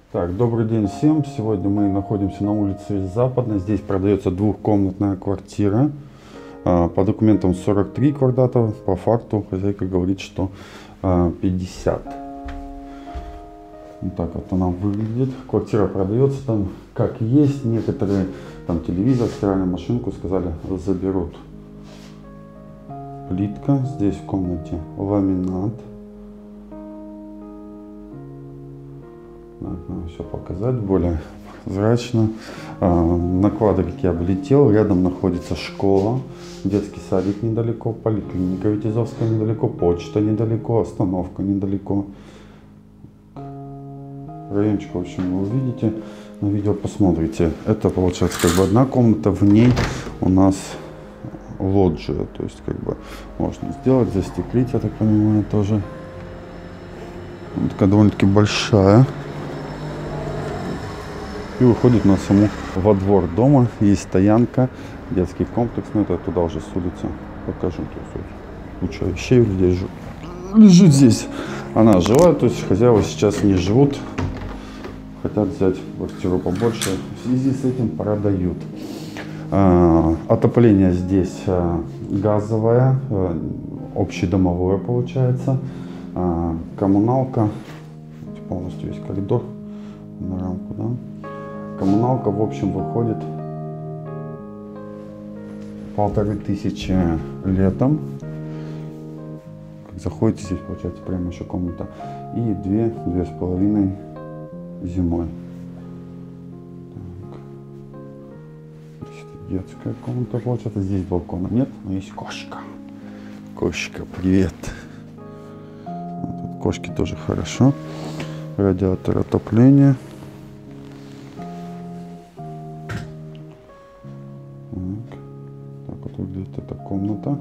Так, добрый день всем. Сегодня мы находимся на улице Западной. Здесь продается двухкомнатная квартира. По документам 43 квадрата. По факту хозяйка говорит, что 50. Вот так вот она выглядит. Квартира продается там как есть. Некоторые там телевизор, стиральную машинку сказали заберут. Плитка. Здесь в комнате ламинат. Надо все показать более прозрачно. На квадрике я облетел. Рядом находится школа, детский садик недалеко, поликлиника Витязовская недалеко, почта недалеко, остановка недалеко. Райончик, в общем, вы увидите, на видео посмотрите. Это получается как бы одна комната, в ней у нас лоджия, то есть как бы можно сделать, застеклить, я так понимаю, тоже. Она такая довольно-таки большая. И выходит на саму во двор дома. Есть стоянка, детский комплекс. Ну, это туда уже с улицы покажу. То есть куча вещей у людей лежит здесь. Она жила, то есть хозяева сейчас не живут. Хотят взять квартиру побольше. В связи с этим продают. Отопление здесь газовое, общедомовое получается. Коммуналка. Полностью весь коридор на рамку, да. Коммуналка в общем выходит 1500 летом. Как заходите, здесь получается прямо еще комната. И 2-2,5 зимой. Так. Здесь детская комната получается. Здесь балкона нет, но есть кошка. Кошка, привет. Тут кошки тоже хорошо. Радиатор отопления. Так вот выглядит эта комната.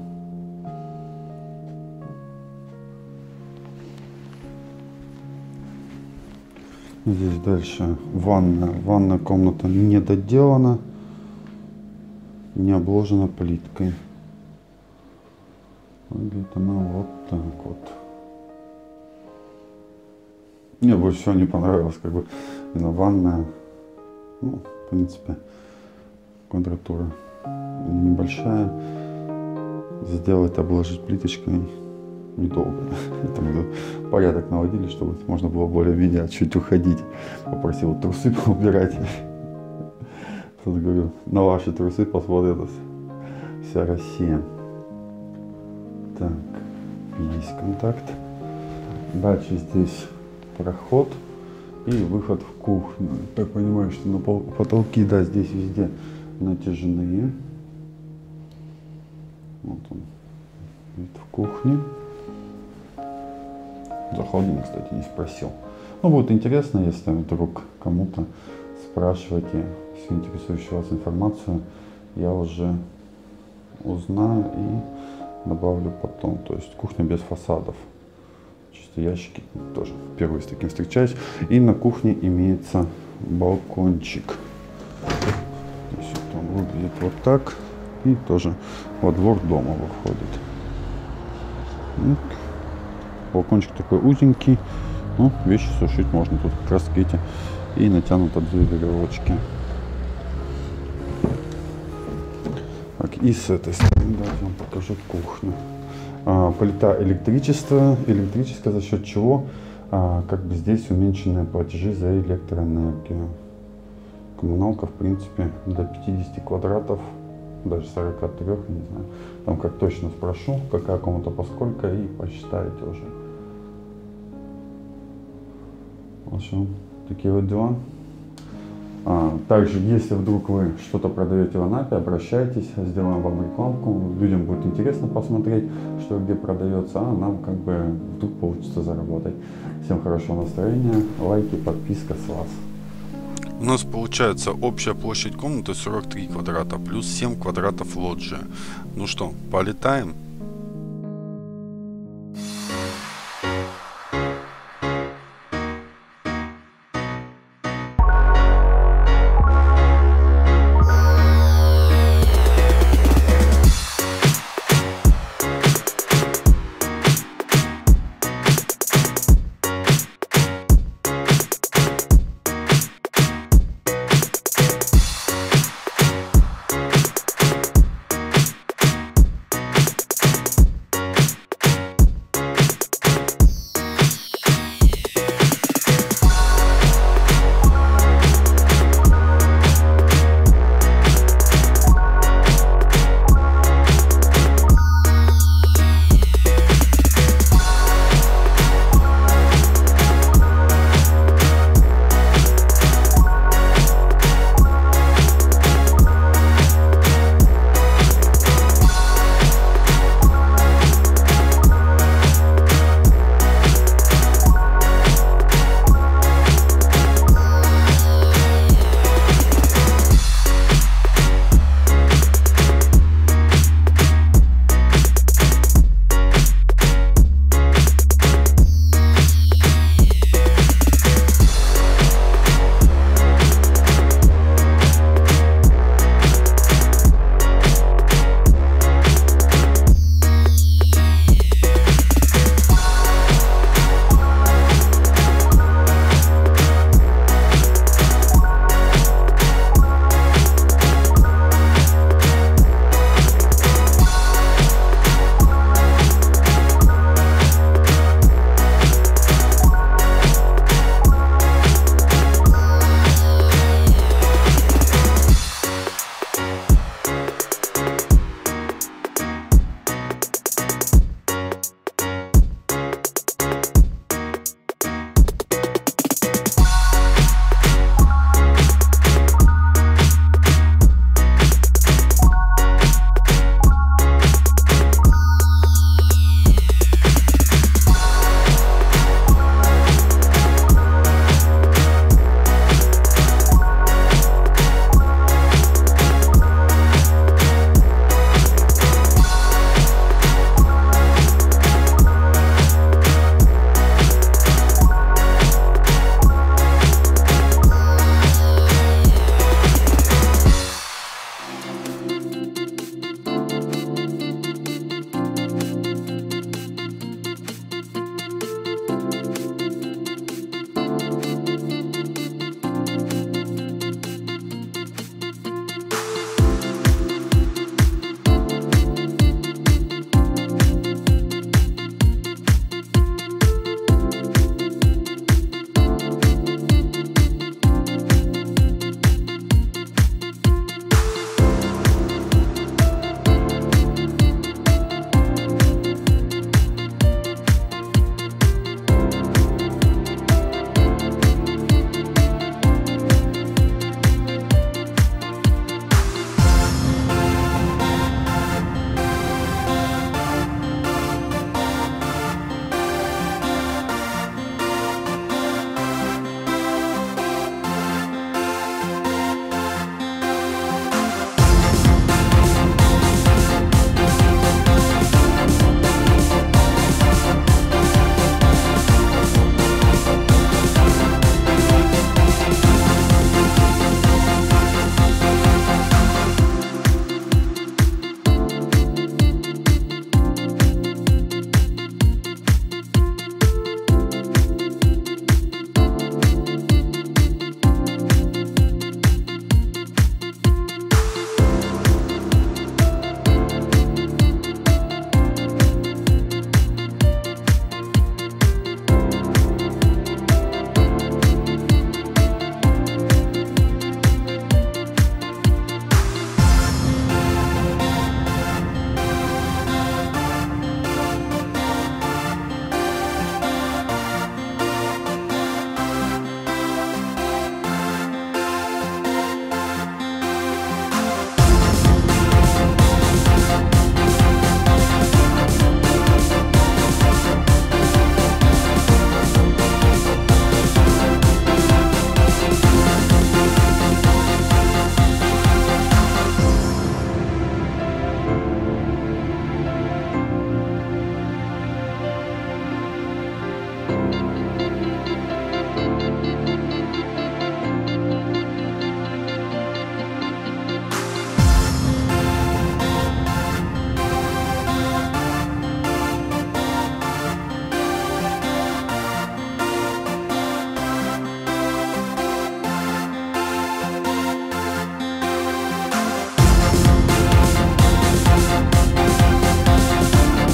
Здесь дальше ванная. Ванная комната не доделана, не обложена плиткой. Выглядит она вот так вот. Мне больше всего не понравилось, как бы именно ванная. Ну, в принципе, квадратура небольшая. Сделать, обложить плиточкой недолго. Это мы порядок наводили, чтобы можно было более-менее чуть уходить. Попросил трусы убирать. Тут говорю, на ваши трусы посмотрит вся Россия. Так, есть контакт. Дальше здесь проход и выход в кухню. Так понимаю, что на потолки, да, здесь везде натяжные. Вот он, вид в кухне. Заходим, кстати, не спросил. Ну, будет интересно, если вдруг кому-то спрашиваете всю интересующую вас информацию, я уже узнаю и добавлю потом. То есть кухня без фасадов. Чисто ящики, тоже впервые с таким встречаюсь. И на кухне имеется балкончик. То есть вот он выглядит вот так. И тоже во двор дома выходит. Вот. Балкончик такой узенький. Ну, вещи сушить можно тут как раз эти. И натянуто 2 веревочки. Так, и с этой стороны, давайте вам покажу кухню. Плита электрическая, за счет чего как бы здесь уменьшенные платежи за электроэнергию. Коммуналка, в принципе, до 50 квадратов, даже 43, не знаю. Там как точно спрошу, какая комната поскольку, и посчитаете уже. В общем, такие вот дела. Также, если вдруг вы что-то продаете в Анапе, обращайтесь, сделаем вам рекламку. Людям будет интересно посмотреть, что где продается, а нам как бы вдруг получится заработать. Всем хорошего настроения, лайки, подписка с вас. У нас получается общая площадь комнаты 43 квадрата плюс 7 квадратов лоджия. Ну что, полетаем?